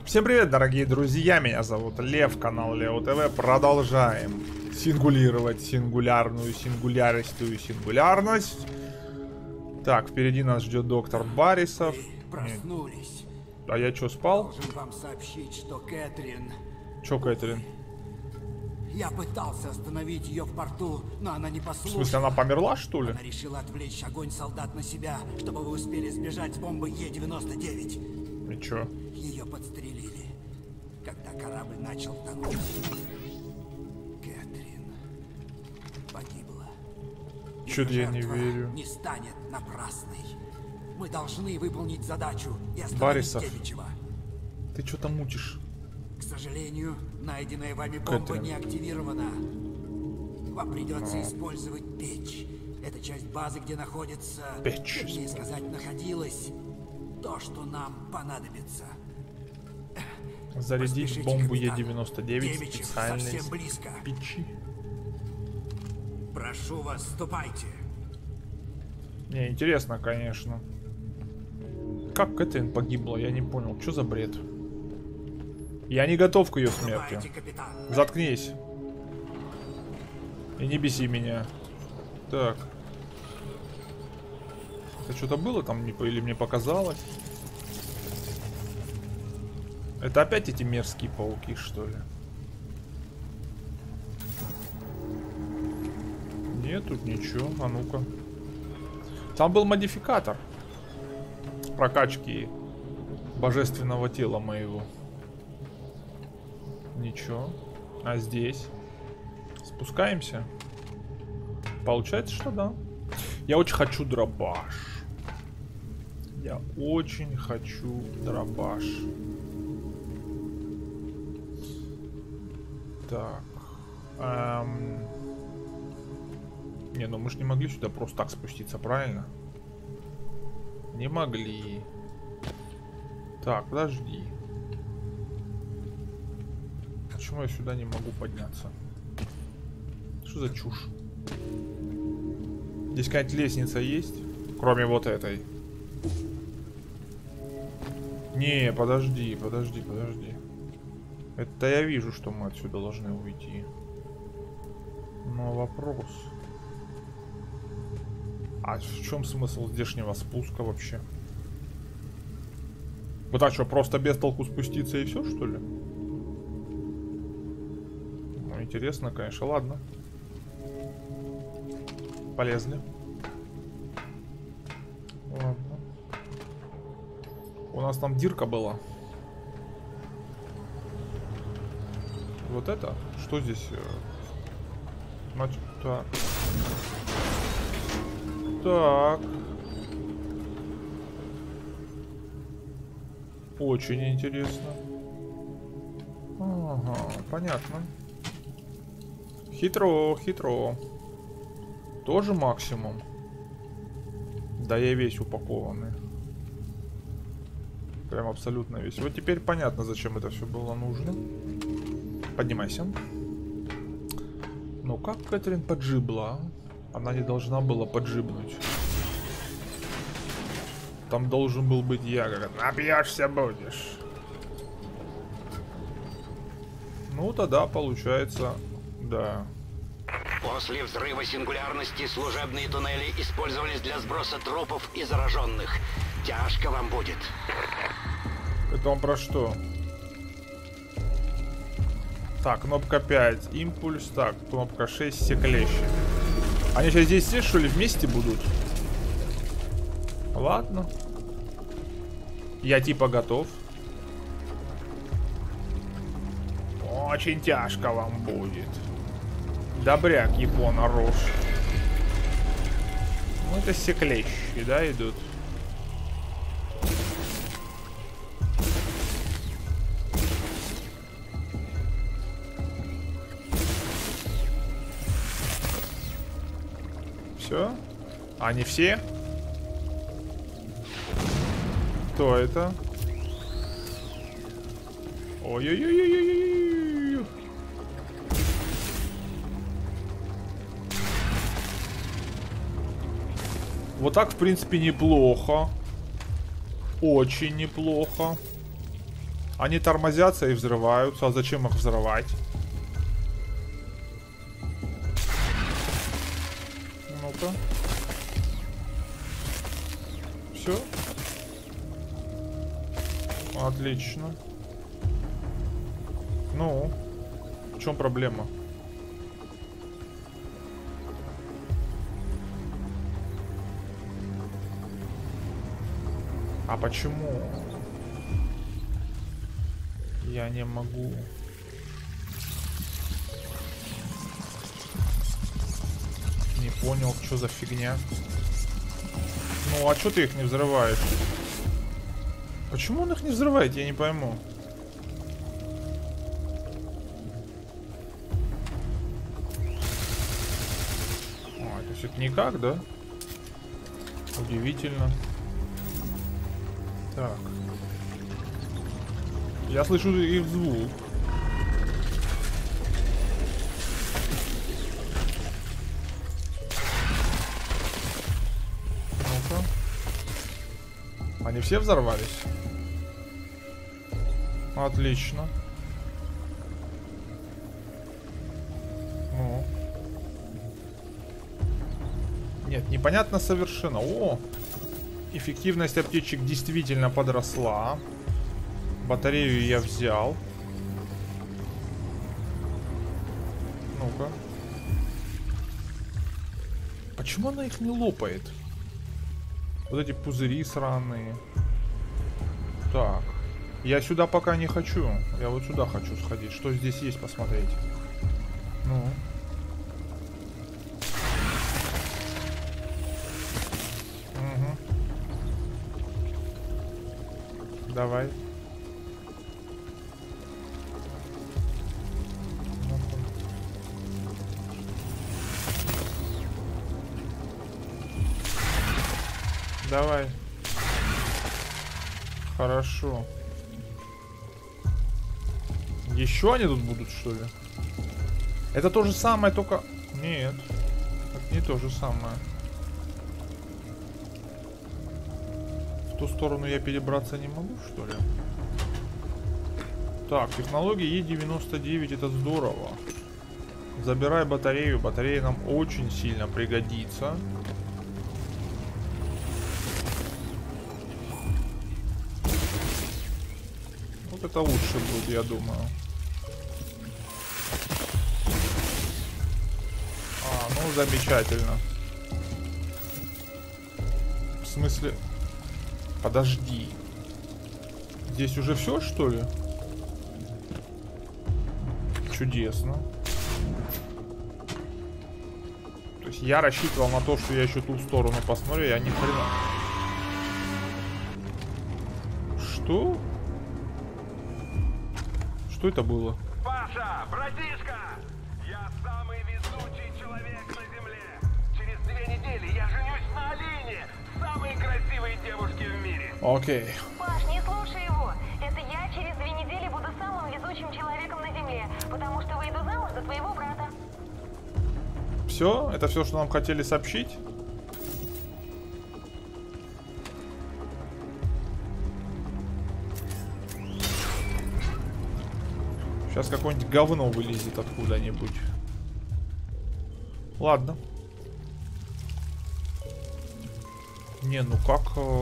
Всем привет, дорогие друзья, меня зовут Лев, канал Лео ТВ. Продолжаем сингулировать сингулярность. Так, впереди нас ждет доктор Баррисов. Проснулись. А я что, спал? Должен вам сообщить, что Кэтрин... Чё, Кэтрин? Я пытался остановить ее в порту, но она не В послушала. смысле, она померла, что ли? Она решила отвлечь огонь солдат на себя, чтобы вы успели сбежать с бомбой Е-99. И чё? Ее подстрелили, когда корабль начал тонуть. Кэтрин погибла. Чё-то я не Жертва верю. не станет напрасной. Мы должны выполнить задачу и остановить Баррисов. Девичьего. Ты чё там мутишь? К сожалению, найденная вами бомба Кэтрин. не активирована. Вам придется использовать печь. Это часть базы, где находится... Печь. Точнее сказать, находилось то, что нам понадобится. Зарядить Поспешите, бомбу капитан. Е-99 Девичьев специальной совсем близко. печи. Прошу вас, ступайте. Не, интересно, конечно. Как Кэтрин погибла, я не понял. Что за бред? Я не готов к ее смерти. Ступайте, капитан. Заткнись. И не беси меня. Так. Это что-то было там, или мне показалось? Это опять эти мерзкие пауки, что ли? Нет, тут ничего. А ну-ка. Там был модификатор прокачки божественного тела моего. Ничего. А здесь? Спускаемся. Получается, что да. Я очень хочу дробаш. Я очень хочу дробаш. Так. Не, ну мы же не могли сюда просто так спуститься, правильно? Не могли. Так, подожди. Почему я сюда не могу подняться? Что за чушь? Здесь какая-то лестница есть? Кроме вот этой. Не, подожди. Это я вижу, что мы отсюда должны уйти. Но вопрос... А в чем смысл здешнего спуска вообще? Вот так что, просто без толку спуститься и все, что ли? Ну, интересно, конечно. Ладно. Полезли. Ладно. У нас там дырка была. Вот это? Что здесь? Значит, так. Так. Очень интересно. Ага, понятно. Хитро. Тоже максимум. Да я весь упакованный. Прям абсолютно весь. Вот теперь понятно, зачем это все было нужно. Поднимайся. Ну как Кэтрин поджибла? Она не должна была поджибнуть. Там должен был быть я, как напьешься будешь. Ну тогда получается, да. После взрыва сингулярности служебные туннели использовались для сброса трупов и зараженных. Тяжко вам будет. Это он про что? Так, кнопка 5, импульс, так, кнопка 6, все клещи. Они сейчас здесь все, что ли, вместе будут? Ладно. Я типа готов. Очень тяжко вам будет. Добряк, япона рожь. Ну это все клещи, да, идут? Все? Они все? Кто это? Ой-ой-ой-ой-ой-ой. Вот так, в принципе, неплохо. Очень неплохо. Они тормозятся и взрываются. А зачем их взрывать? Ну-ка. Все. Отлично. Ну, в чем проблема? А почему я не могу? Не понял, что за фигня. Ну, а что ты их не взрываешь? Почему он их не взрывает, я не пойму. А, то есть это никак, да? Удивительно. Так. Я слышу их звук. Ну-ка. Они все взорвались? Отлично. Ну. Нет, непонятно совершенно. О! Эффективность аптечек действительно подросла. Батарею я взял. Ну-ка. Почему она их не лопает? Вот эти пузыри сраные. Так. Я сюда пока не хочу. Я вот сюда хочу сходить. Что здесь есть, посмотреть. Ну. Угу. Давай. Давай. Хорошо. Еще они тут будут, что ли? Это то же самое, только... Нет. Это не то же самое. В ту сторону я перебраться не могу, что ли? Так, технология Е99, это здорово. Забирай батарею. Батарея нам очень сильно пригодится. Вот это лучше будет, я думаю. А, ну замечательно. В смысле... Подожди. Здесь уже все, что ли? Чудесно. То есть я рассчитывал на то, что я еще ту сторону посмотрю, я ни хрена. Что? Что это было? Паша, братишка! Я самый везучий человек на земле. Через 2 недели я женюсь на Алине, самой красивой девушке в мире. Окей. Паш, не слушай его. Это я через 2 недели буду самым везучим человеком на земле, потому что выйду замуж за твоего брата. Все? Это все, что нам хотели сообщить? Сейчас какое-нибудь говно вылезет откуда-нибудь. Ладно. Не, ну как...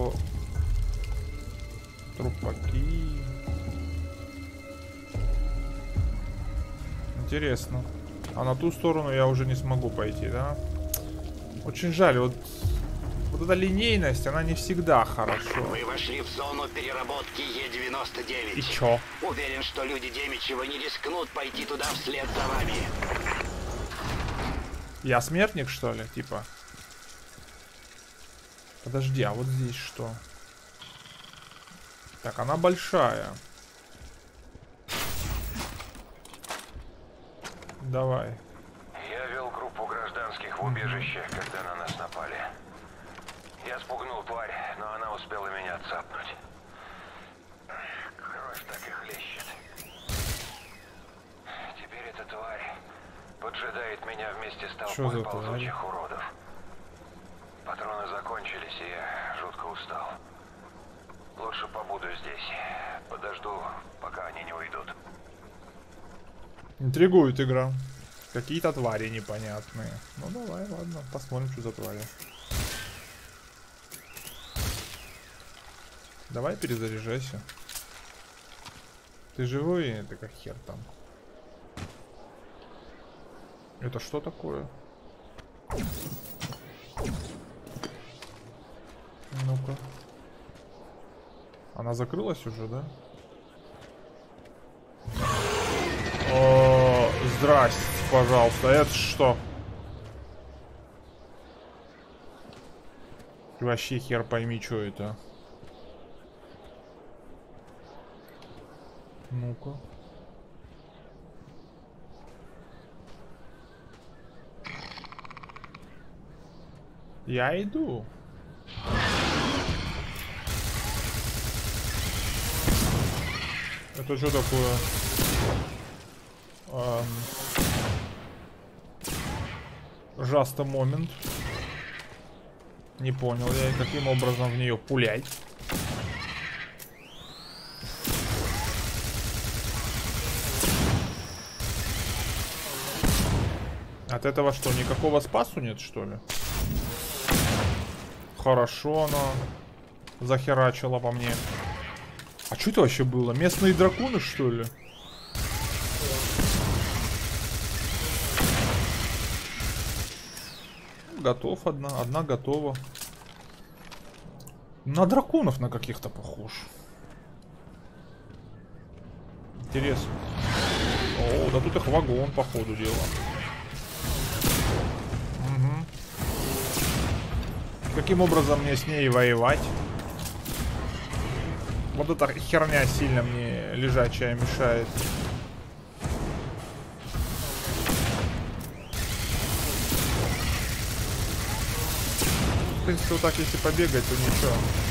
Трупаки... Интересно. А на ту сторону я уже не смогу пойти, да? Очень жаль, вот эта линейность, она не всегда хорошо. Вы вошли в зону переработки Е99. И чё? Уверен, что люди Демичева не рискнут пойти туда вслед за вами. Я смертник, что ли? Типа. Подожди, а вот здесь что? Так, она большая. Давай. Я вел группу гражданских в убежище, когда на нас напали. Я спугнул тварь, но она успела меня цапнуть. Кровь так и хлещет. Теперь эта тварь поджидает меня вместе с Чё за толпой тварь? ползучих уродов. Патроны закончились, и я жутко устал. Лучше побуду здесь. Подожду, пока пока они не уйдут. Интригует игра. Какие-то твари непонятные. Ну давай, ладно, посмотрим, что за твари. Давай перезаряжайся. Ты живой? Это как хер там. Это что такое? Ну-ка. Она закрылась уже, да? О, здрасте, пожалуйста. Это что? Вообще хер пойми, что это. Ну-ка. Я иду. Это что такое? Just a moment. Не понял я, каким образом в нее пулять. От этого что, никакого спасу нет, что ли? Хорошо она захерачила по мне. А что это вообще было? Местные драконы, что ли? Готов одна. Одна готова. На драконов на каких-то похож. Интересно. О, да тут их вагон, по ходу дела. Угу. Каким образом мне с ней воевать? Вот эта херня сильно мне лежачая мешает. В принципе, вот так если побегать, то ничего.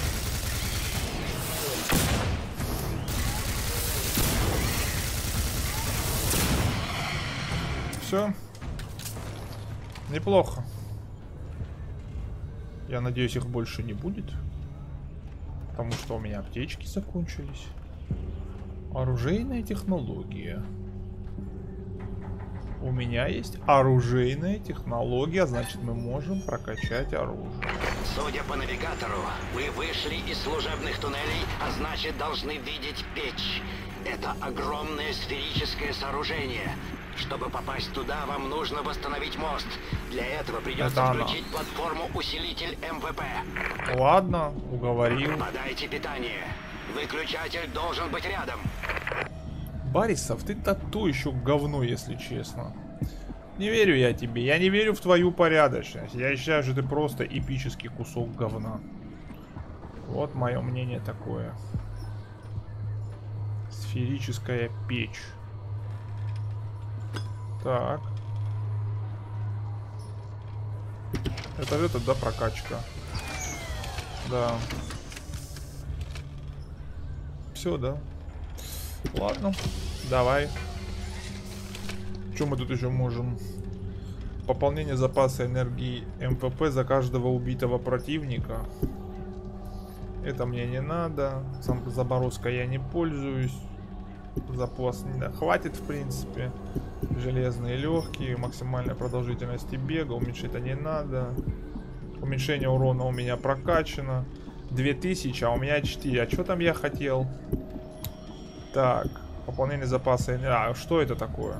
Все. Неплохо. Я надеюсь, их больше не будет. Потому что у меня аптечки закончились. Оружейная технология. У меня есть оружейная технология, значит мы можем прокачать оружие. Судя по навигатору, вы вышли из служебных туннелей, а значит должны видеть печь. Это огромное сферическое сооружение. Чтобы попасть туда, вам нужно восстановить мост. Для этого придется включить платформу-усилитель МВП. Ладно, уговорил. Подайте питание. Выключатель должен быть рядом. Борисов, ты-то то еще говно, если честно. Не верю я тебе. Я не верю в твою порядочность. Я считаю, что ты просто эпический кусок говна. Вот мое мнение такое. Сферическая печь. Так. Это, да, прокачка. Да. Все, да. Ладно, давай. Что мы тут еще можем? Пополнение запаса энергии МПП за каждого убитого противника. Это мне не надо. Сам забороской я не пользуюсь. Запас не хватит, в принципе. Железные легкие, максимальная продолжительность бега. Уменьшить это не надо. Уменьшение урона у меня прокачано. 2000, а у меня 4. А что там я хотел? Так, пополнение запаса. А, что это такое?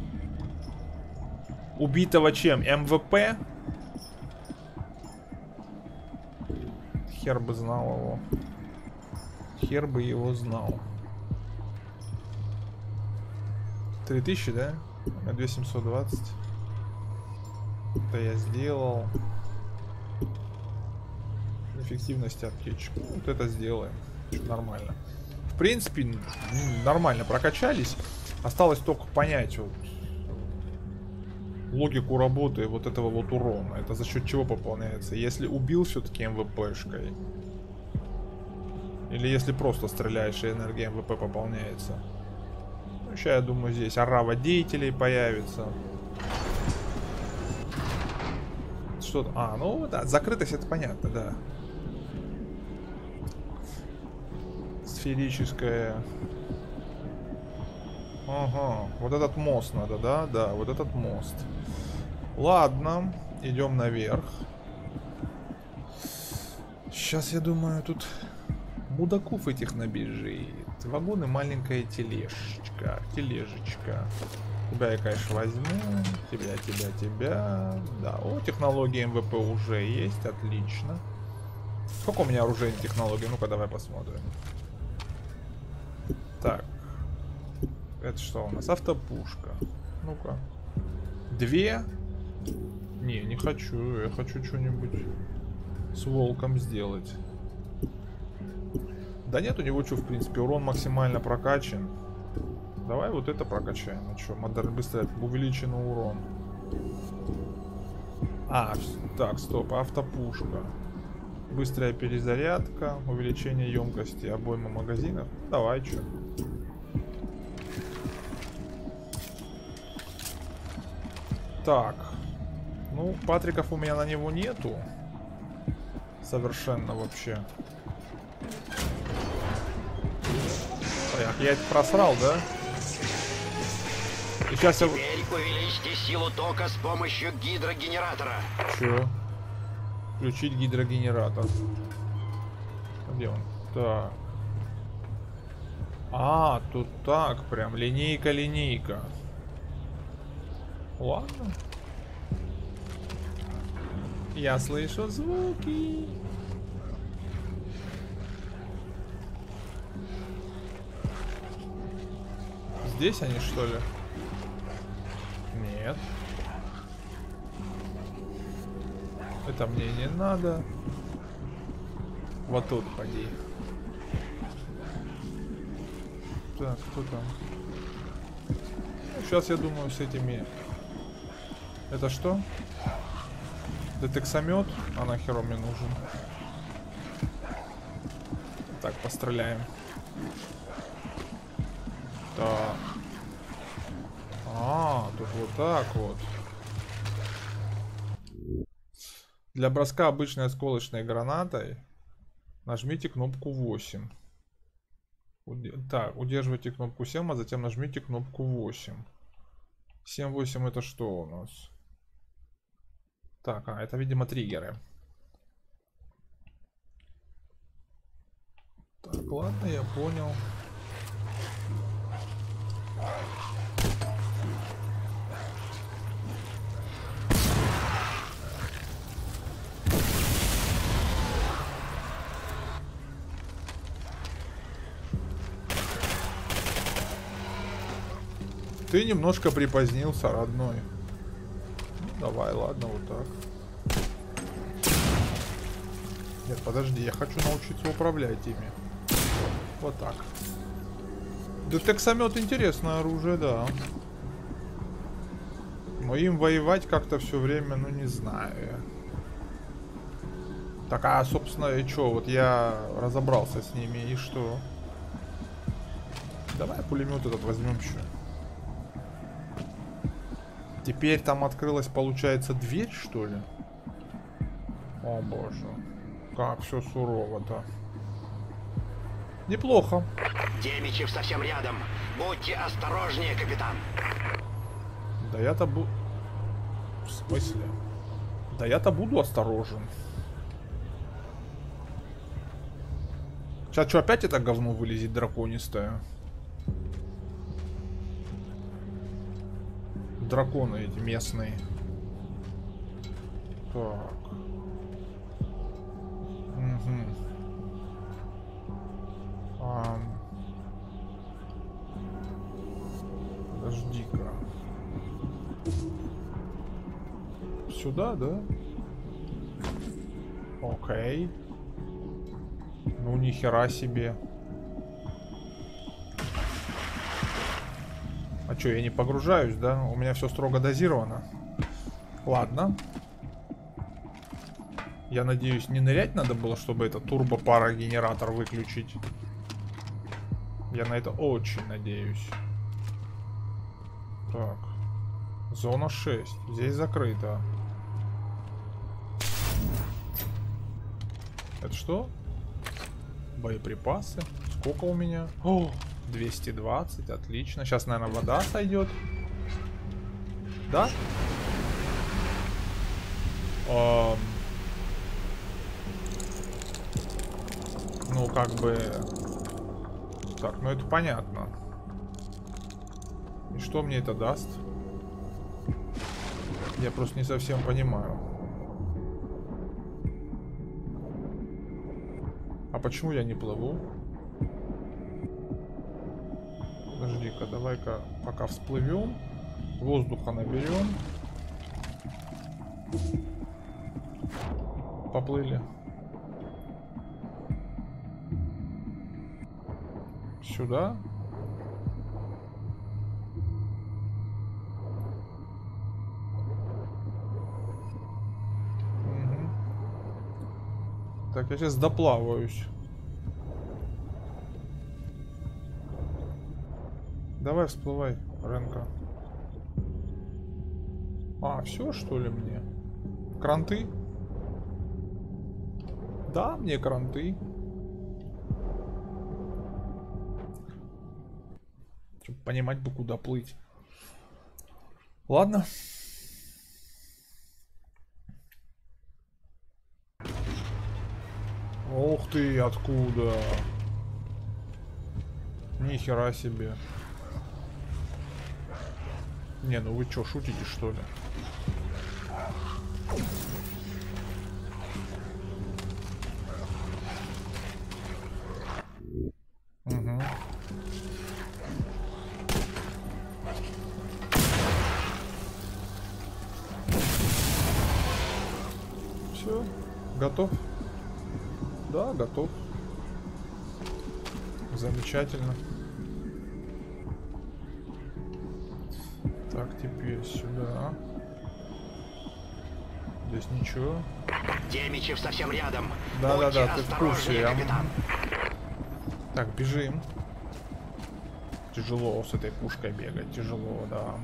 Убитого чем? МВП? Хер бы знал его. Хер бы его знал. 3000, да? 2720. Это я сделал. Эффективность аптечек. Вот это сделаем. Нормально. В принципе, нормально прокачались. Осталось только понять вот логику работы вот этого вот урона. Это за счет чего пополняется? Если убил все-таки МВПшкой. Или если просто стреляешь и энергия МВП пополняется. Ну, сейчас, я думаю, здесь орава деятелей появится. Что-то... А, ну да, закрытость это понятно, да. Сферическая Ага, вот этот мост надо, да? Да, вот этот мост. Ладно, идем наверх. Сейчас, я думаю, тут мудаков этих набежит. Вагон и маленькая тележечка. Тележечка. Тебя я, конечно, возьму. Тебя. Да, о, технологии МВП уже есть, отлично. Сколько у меня оружейной технологии? Ну-ка, давай посмотрим. Так. Это что у нас? Автопушка. Ну-ка. 2. Не хочу. Я хочу что-нибудь с волком сделать. Да нет, у него что, в принципе, урон максимально прокачан. Давай вот это прокачаем. А что, модерн быстрее, увеличенный урон. Так, стоп, автопушка. Быстрая перезарядка, увеличение емкости обоймы магазинов. Давай, что. Так. Ну, патриков у меня на него нету. Совершенно вообще. Так, я это просрал, да? И сейчас я... Теперь увеличьте силу тока с помощью гидрогенератора. Чё? Включить гидрогенератор. Где он? Так. Тут так прям. Линейка. Ладно. Я слышу звуки. Здесь они, что ли? Нет. Это мне не надо. Вот тут поди. Так, кто там? Сейчас я думаю с этими... Это что? Детексомет? А нахер он мне нужен? Так, постреляем. Так. Тут вот так вот. Для броска обычной осколочной гранатой нажмите кнопку 8. Так, удерживайте кнопку 7, а затем нажмите кнопку 8. 7-8 это что у нас? Так, это, видимо, триггеры. Так, ладно, я понял. Ты немножко припозднился, родной. Ну, давай, ладно, вот так. Нет, подожди, я хочу научиться управлять ими. Вот так. Детексомет интересное оружие, да. Но им воевать как-то все время, ну не знаю. Так, собственно, и что? Вот я разобрался с ними, и что? Давай пулемет этот возьмем еще. Теперь там открылась, получается, дверь, что ли? О боже. Как все сурово-то. Неплохо. Демичев совсем рядом. Будьте осторожнее, капитан. Да я-то буду... В смысле? Да я-то буду осторожен. Сейчас что, опять это говно вылезет драконистое? Драконы эти местные. Так. Угу. Подожди-ка. Сюда, да? Окей. Ну, нихера себе. А что, я не погружаюсь, да? У меня все строго дозировано. Ладно. Я надеюсь, не нырять надо было, чтобы этот турбо-парогенератор выключить. Я на это очень надеюсь. Так. Зона 6. Здесь закрыто. Это что? Боеприпасы. Сколько у меня? О, 220, отлично. Сейчас, наверное, вода сойдет. Да? Ну, как бы... Так, ну это понятно. И что мне это даст? Я просто не совсем понимаю. А почему я не плыву? Подожди-ка, давай-ка пока всплывем. Воздуха наберем. Поплыли. Сюда. Угу. Так, я сейчас доплаваюсь. Давай всплывай, Ренка. А, все, что ли, мне? Кранты? Да, мне кранты. Чтоб понимать бы, куда плыть. Ладно. Ух ты, откуда? Ни хера себе. Не, ну вы чё, шутите, что ли? Угу. Все, готов? Да, готов. Замечательно. Так, теперь сюда. Здесь ничего. Демичев совсем рядом. Да-да-да, ты в осторожнее, курсе. капитан. Так, бежим. Тяжело с этой пушкой бегать, тяжело, да.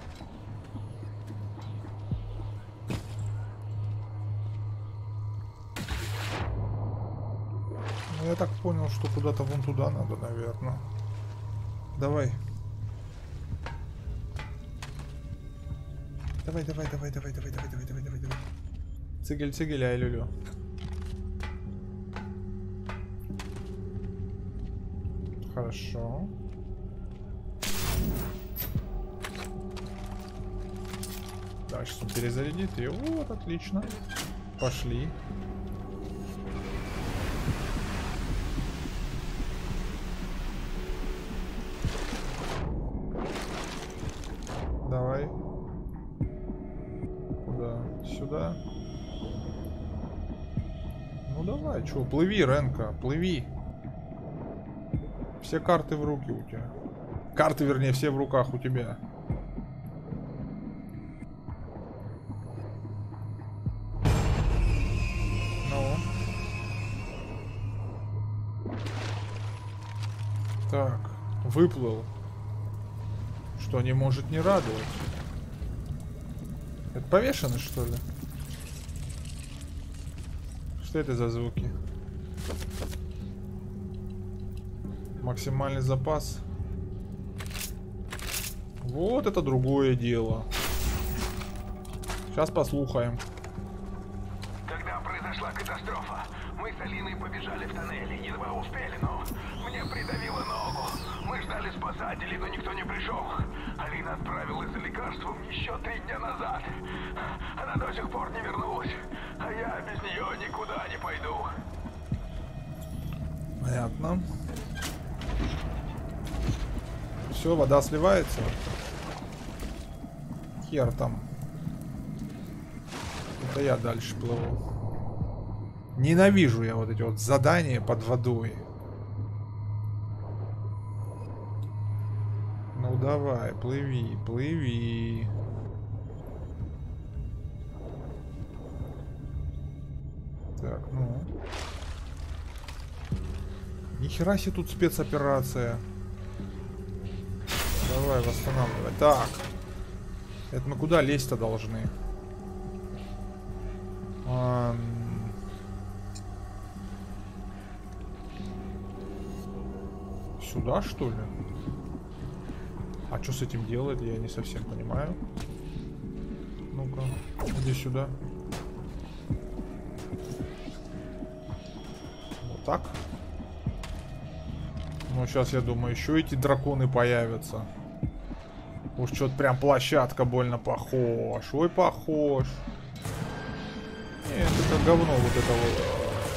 Ну, я так понял, что куда-то вон туда надо, наверное. Давай. Давай. Цигель, ай-лю-лю. Хорошо. Так, сейчас он перезарядит ее. Вот, отлично. Пошли. Давай. Куда? Сюда. Ну давай, чё, плыви, Ренка, плыви. Все карты в руки у тебя. Карты, вернее, все в руках у тебя. Ну. Так, выплыл. Что не может не радовать. Это повешенный, что ли? Что это за звуки? Максимальный запас. Вот это другое дело. Сейчас послухаем. Когда произошла катастрофа, мы с Алиной побежали в тоннеле, едва успели, но мне придавило ногу. Мы ждали спасателей, но никто не пришел. Алина отправилась за лекарством еще 3 дня назад. Она до сих пор не вернулась, а я без нее никуда не пойду. Понятно. Все, вода сливается. Хер там. Это я дальше плыву. Ненавижу я вот эти вот задания под водой. Ну давай, плыви, плыви. Так, ну. Нихера себе тут спецоперация. Давай, восстанавливай. Так. Это мы куда лезть-то должны? сюда, что ли? А что с этим делать, я не совсем понимаю. Ну-ка, иди сюда. Вот так. Ну, сейчас, я думаю, еще эти драконы появятся. Уж что-то прям площадка больно похож. Ой, похож. Нет, это говно вот это вот.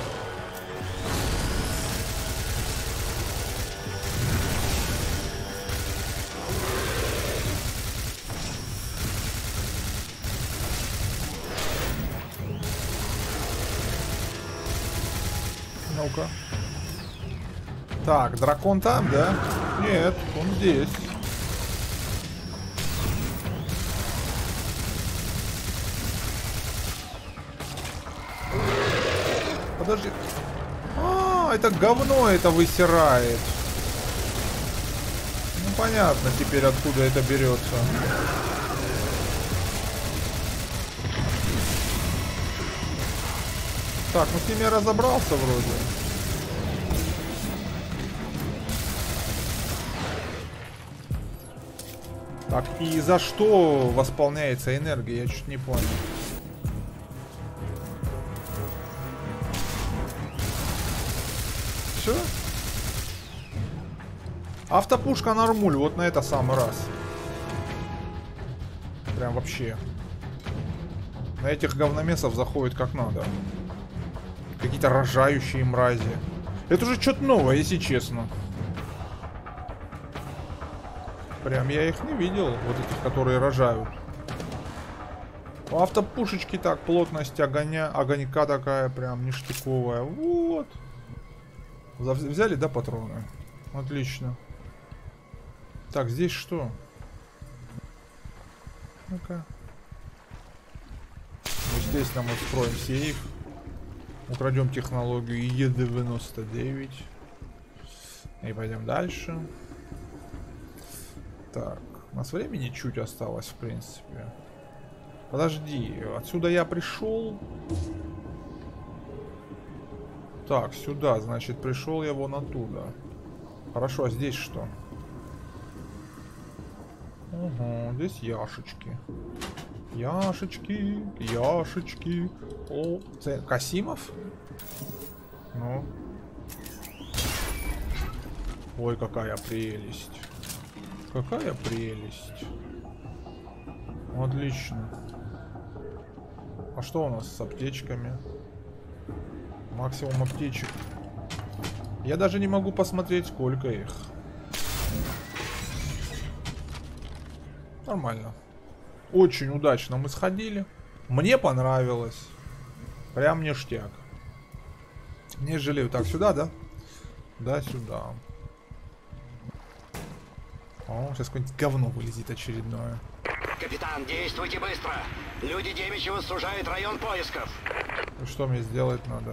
Ну-ка. Так, дракон там, да? Нет, он здесь. Подожди. А, это говно это высирает. Ну понятно теперь, откуда это берется. Так, ну с ними я разобрался вроде. Так, и за что восполняется энергия? Я чуть не понял. Все? Автопушка нормуль, вот на это самый раз. Прям вообще. На этих говномесов заходит как надо. Какие-то рожающие мрази. Это уже что-то новое, если честно. Прям я их не видел, вот этих, которые рожают. У автопушечки так, плотность огонька такая прям ништяковая. Вот. Взяли, да, патроны? Отлично. Так, здесь что? Ну-ка. Естественно, мы вскроем сейф. Украдем технологию Е99. И пойдем дальше. Так, у нас времени чуть осталось, в принципе. Подожди, отсюда я пришел. Так, сюда, значит, пришел я вон оттуда. Хорошо, а здесь что? Угу, здесь яшечки. Яшечки, яшечки. О, Касимов? Ну. Ой, какая прелесть. Какая прелесть. Отлично. А что у нас с аптечками? Максимум аптечек. Я даже не могу посмотреть, сколько их. Нормально. Очень удачно мы сходили. Мне понравилось. Прям ништяк. Не жалею. Так, сюда, да? Да, сюда. О, сейчас какое-нибудь говно вылезет очередное. Капитан, действуйте быстро. Люди Демичева сужают район поисков. И что мне сделать надо?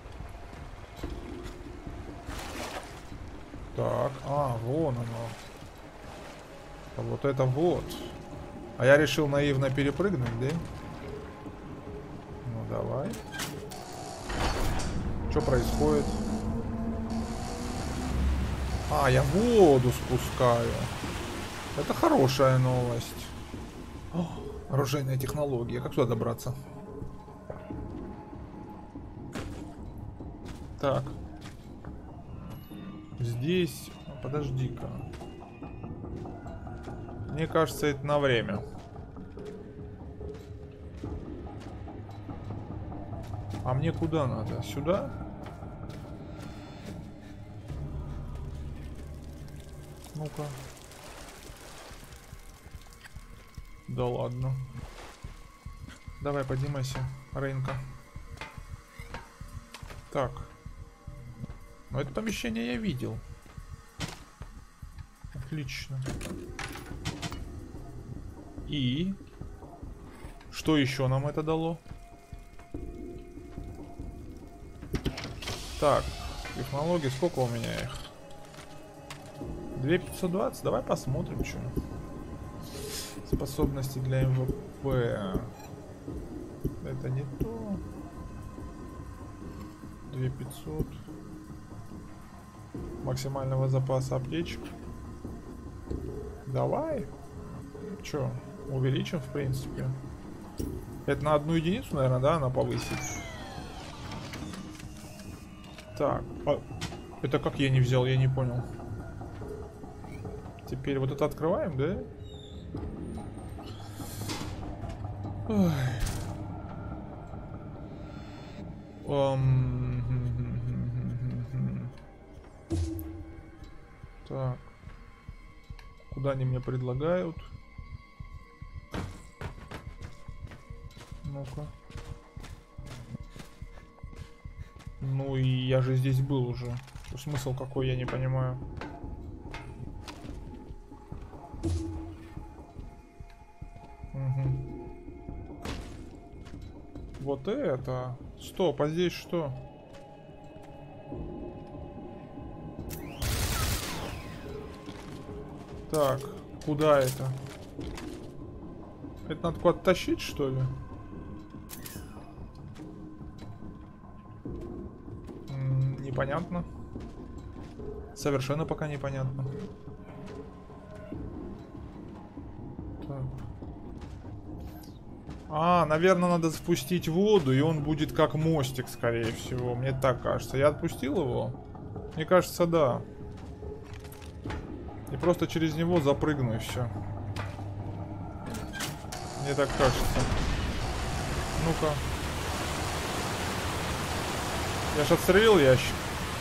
Так, вон оно. Вот это вот. А я решил наивно перепрыгнуть, да? Ну давай. Что происходит? Я воду спускаю. Это хорошая новость. О, оружейная технология. Как сюда добраться? Так. Здесь... Подожди-ка. Мне кажется, это на время. А мне куда надо? Сюда? Ну-ка. Да ладно. Давай, поднимайся, Рейнка. Так. Но это помещение я видел. Отлично. И... Что еще нам это дало? Так. Технологии, сколько у меня их? 2520, давай посмотрим, что. Способности для МВП. Это не то. 2500. максимального запаса аптечек. Давай. Чё, увеличим, в принципе. Это на 1 единицу, наверное, да, она повысит. Так, а это как я не взял, я не понял. Теперь вот это открываем, да? Ой. Так. Куда они мне предлагают? Ну-ка. Ну и я же здесь был уже. Смысл какой, я не понимаю. Угу. Вот это. Стоп, а здесь что? Так, куда это? Это надо куда-то тащить, что ли? Непонятно. Совершенно пока непонятно. Так. А, наверное, надо спустить воду, и он будет как мостик, скорее всего. Мне так кажется. Я отпустил его? Мне кажется, да. И просто через него запрыгну, и все. Мне так кажется. Ну-ка. Я ж отстрелил ящик.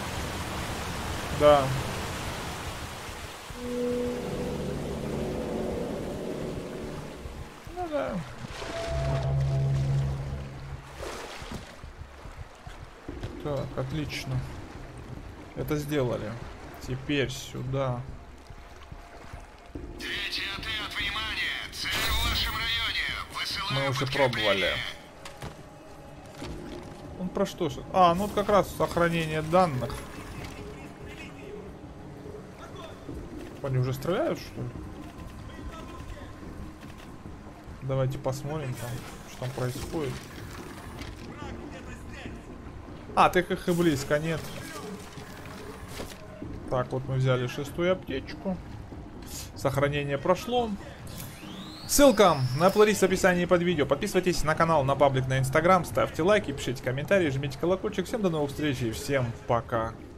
Да. Ну да. Так, отлично. Это сделали. Теперь сюда. Третий отряд, внимание! Цель в вашем районе! Высылаю Мы уже подкрепление. пробовали. Он про что? А, ну вот как раз сохранение данных. Они уже стреляют, что ли? Давайте посмотрим там, что там происходит. А, так их и близко нет. Так, вот мы взяли 6-ю аптечку. Сохранение прошло. Ссылка на плейлист в описании под видео. Подписывайтесь на канал, на паблик, на инстаграм. Ставьте лайки, пишите комментарии, жмите колокольчик. Всем до новых встреч и всем пока.